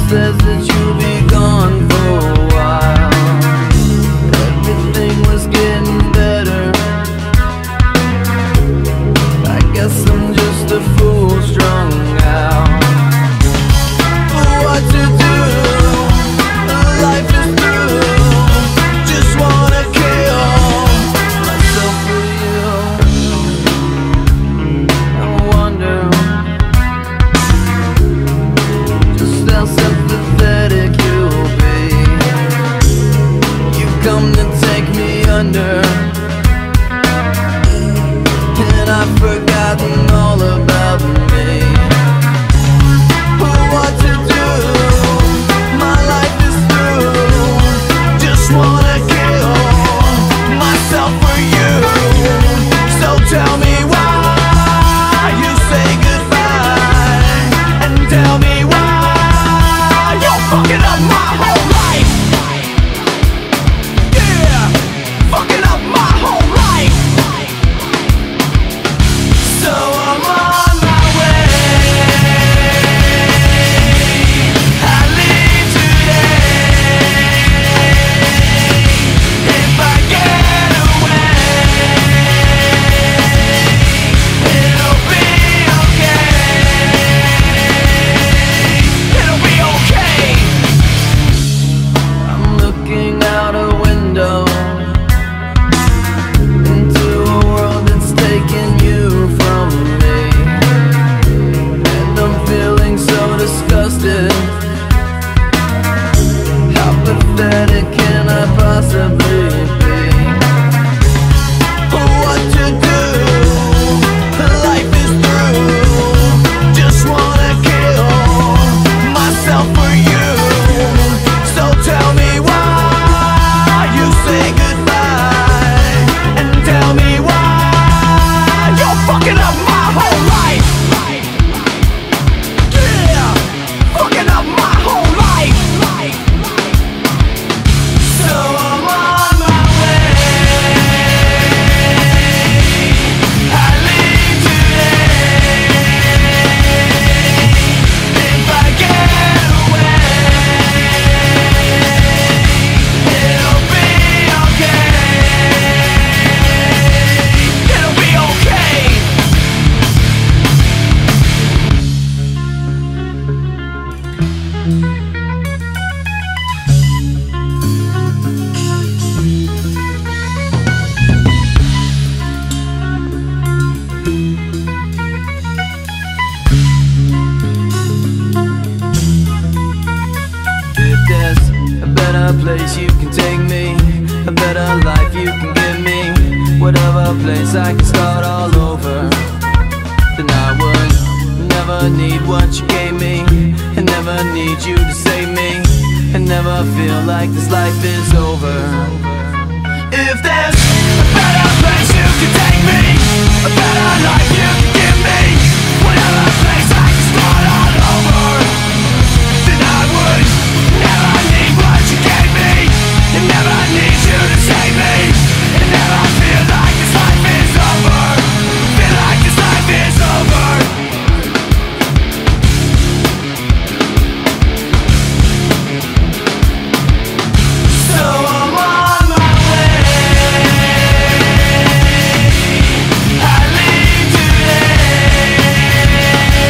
says that you'll be gone for a while. Everything was getting better. I guess I'm just a fool strung out. But what to do? Life is through. Just wanna kill myself for you. I wonder just how sympathetic you'll be. You come to take me under, and I've forgotten all about me. What to do? My life is through. Just wanna kill myself for you. So tell me why you say goodbye, and tell me why you're fucking up my whole life. Yeah, fucking up my whole life. So I'm on my way. I leave today. If I get away, it'll be okay. It'll be okay. I'm looking out a window into a world that's taking you from me, and I'm feeling so disgusted. How pathetic can I possibly be? What to do? Life is through. Just wanna kill myself for you. So tell me why you say goodbye, and tell me why you're fucking up my whole life. Yeah, fucking up my whole life. So I'm on my way. I leave today. If I get away, it'll be okay. It'll be okay. If there's a better place you can take me, a better life you can give me, whatever place I can start all over, then I would never need what you gave me, and never need you to save me, and never feel like this life is over. If there's a better place you can take me, a better life you can give me, whatever place I can start all over, then I would never need what you gave me, and never need you to save me, and never feel like this life is over. Feel like this life is over. So I'm on my way. I leave today.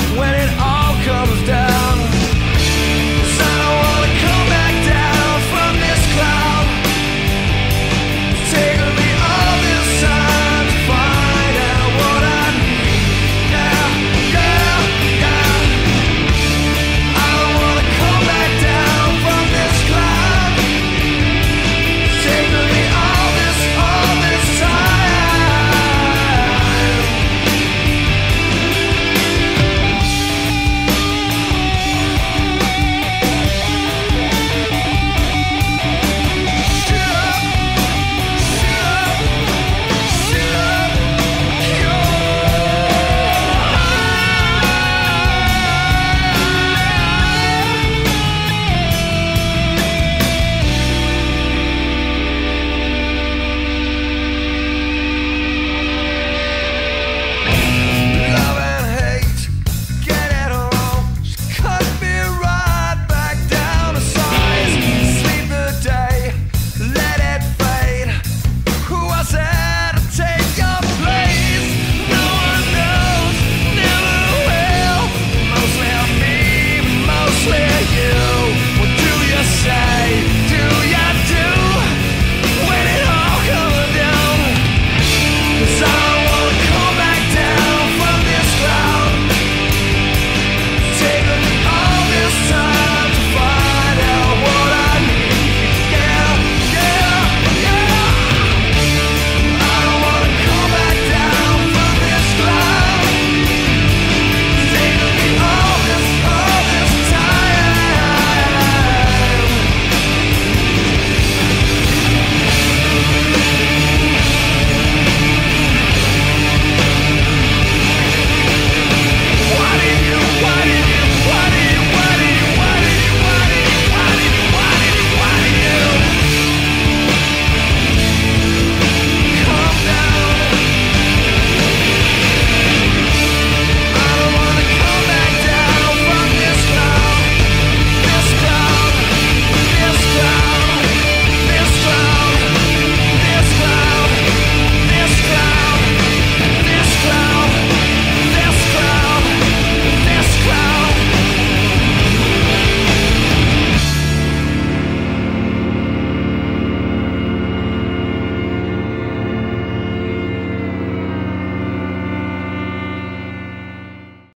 when it all comes down.